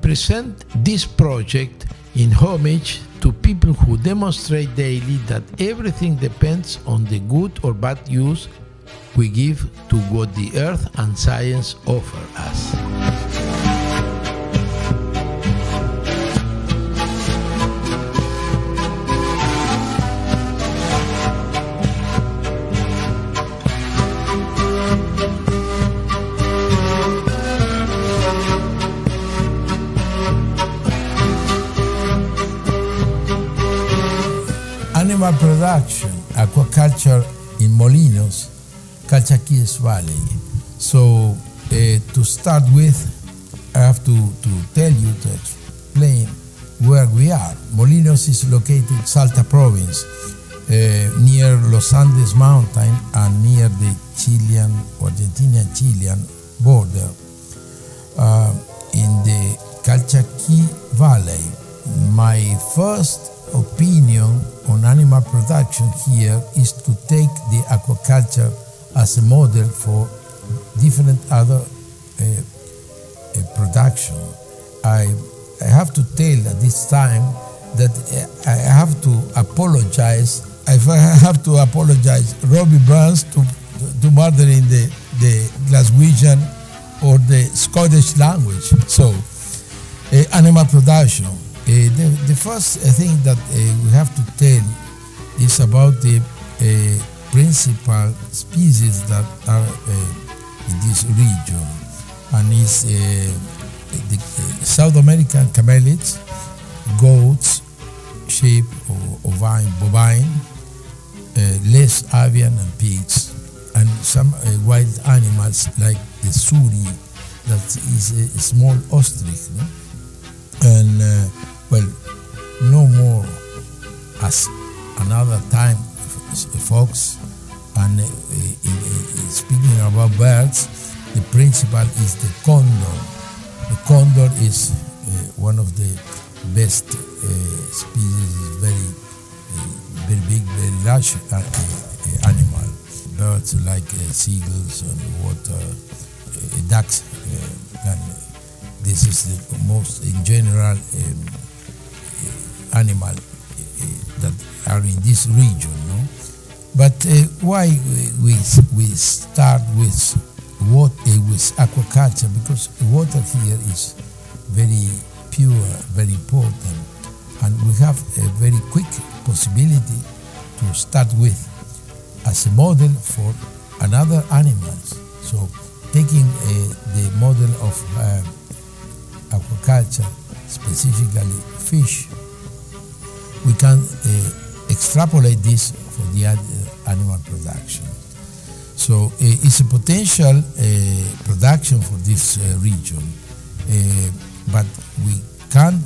present this project in homage to people who demonstrate daily that everything depends on the good or bad use we give to what the earth and science offer us. Animal production, aquaculture in Molinos, Calchaquíes Valley. So to start with, I have to tell you, to explain where we are. Molinos is located in Salta province, near Los Andes mountain and near the Chilean, Argentinian-Chilean border, in the Calchaquí Valley. My first opinion on animal production here is to take the aquaculture as a model for different other production. I have to tell at this time that I have to apologize. If I have to apologize, Robbie Burns to murdering the Glaswegian or the Scottish language. So, animal production. The first thing that we have to tell is about the principal species that are in this region, and is the South American camelids, goats, sheep or bovine, less avian and pigs, and some wild animals like the suri, that is a small ostrich, no? And well, no more as another time fox. And speaking about birds, the principal is the condor. The condor is one of the best species, very big, very large animal. Birds like seagulls and water, ducks, and this is the most, in general, animal that are in this region, no? But why we start with aquaculture? Because water here is very pure, very important, and we have a very quick possibility to start with as a model for another animals. So taking the model of aquaculture, specifically fish, we can extrapolate this for the animal production. So it's a potential production for this region, but we can't,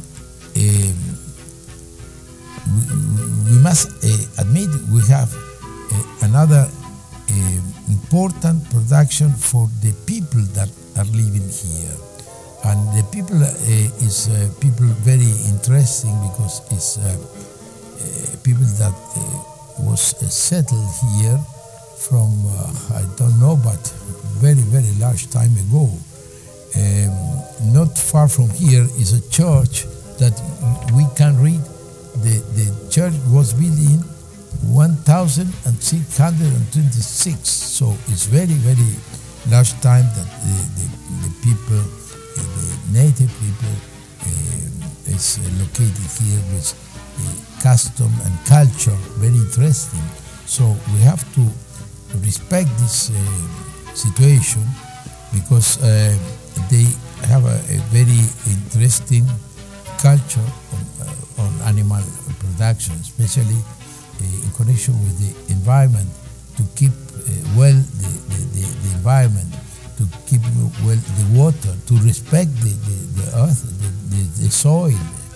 we must admit we have another important production for the people that are living here. And the people is people very interesting, because it's people that was settled here from, I don't know, but very large time ago. Not far from here is a church that we can read. The church was built in 1626, so it's very large time that the people, the native people, is located here with custom and culture, very interesting. So we have to respect this situation, because they have a very interesting culture on animal production, especially in connection with the environment, to keep well the environment, to keep well the water, to respect the earth, the soil.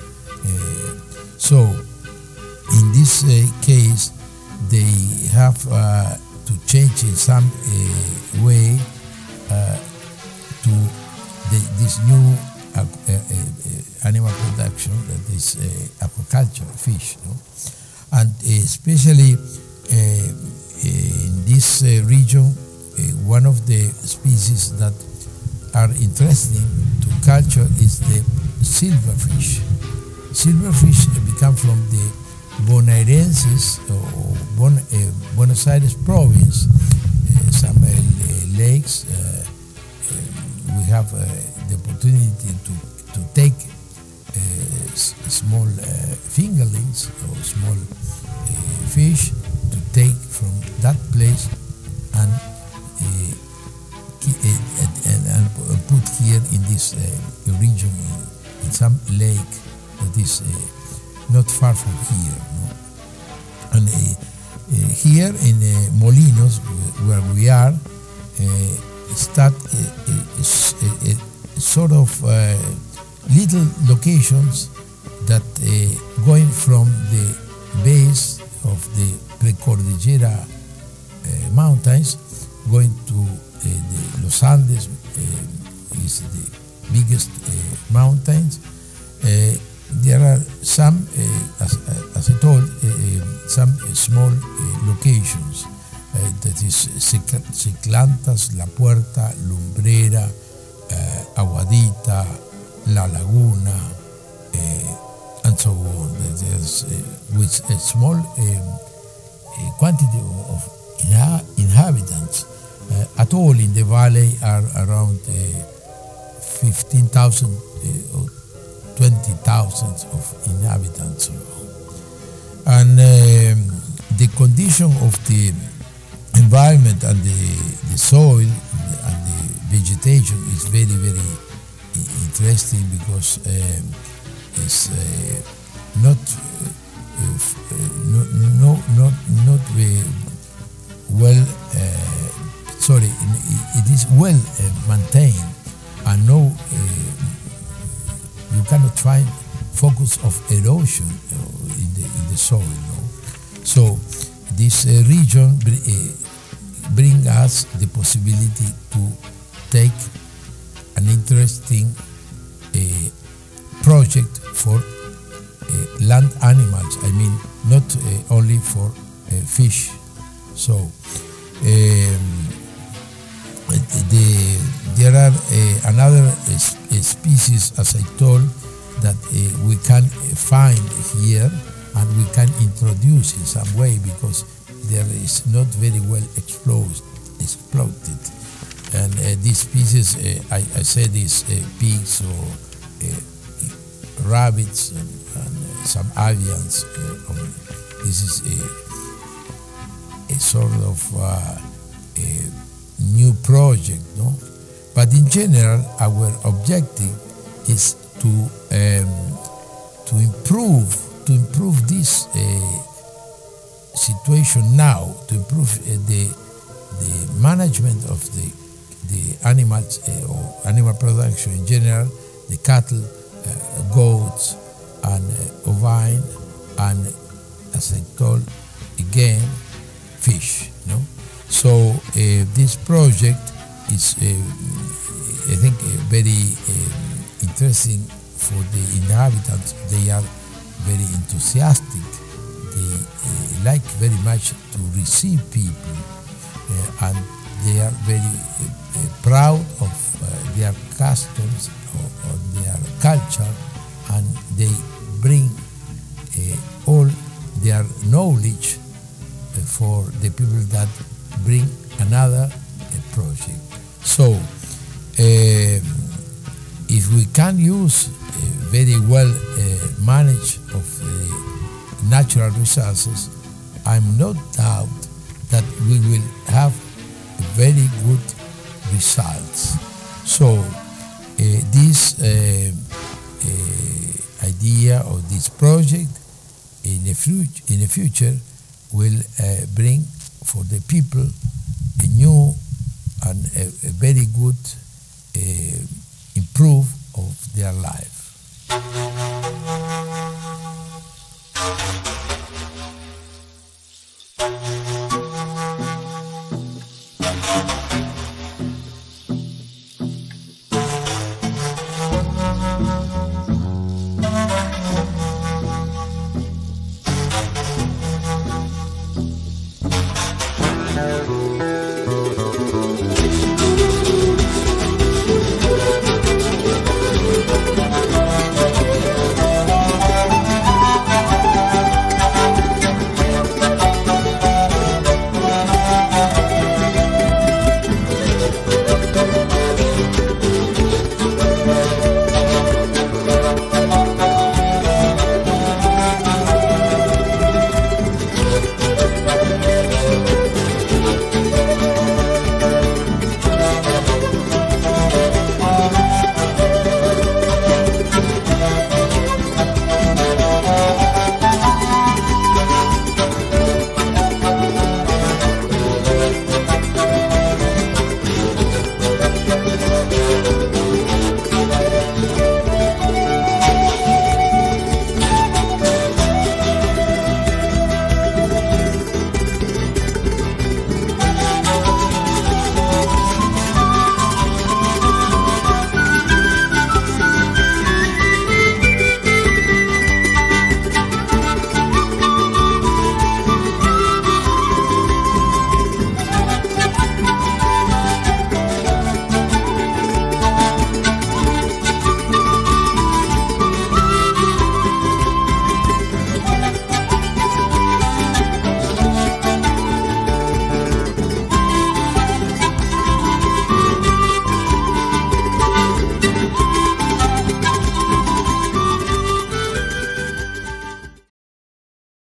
So in this case, they have to change in some way to this new animal production, that is aquaculture, fish, no? And especially in this region, one of the species that are interesting to culture is the silverfish. Silverfish become from the bonaerenses or Buenos Aires province. Some lakes we have the opportunity to take small fingerlings or small fish to take from that place and put here in this region in some lake that is not far from here. No? And here in Molinos, where we are, start sort of little locations that going from the base of the Precordillera mountains, going to the Los Andes is the biggest mountains. There are some, as I told, some small locations. That is Ciclantas, La Puerta, Lumbrera, Aguadita, La Laguna, and so on. There's with a small quantity of inhabitants. At all in the valley are around 15,000 or 20,000 of inhabitants. And the condition of the environment and the soil and the vegetation is very, very interesting because it's not well. Sorry, it is well maintained, and no, you cannot find focus of erosion in the soil. No? So this region bring us the possibility to take an interesting project for land animals. I mean, not only for fish. So there are another species, as I told, that we can find here and we can introduce in some way because there is not very well exploited. And these species, I said, is pigs or rabbits and some avians. This is a sort of a new project, no? But in general, our objective is to improve this situation now, to improve the management of the animals or animal production in general, the cattle, goats, and ovine, and as I told again, fish. No, so this project is, I think, very interesting for the inhabitants. They are very enthusiastic. They like very much to receive people, and they are very proud of their customs, of their culture, and they bring all their knowledge for the people that bring another project. So if we can use very well manage of natural resources, I'm no doubt that we will have very good results. So this idea of this project in the future will bring for the people a new and a very good improve of their life.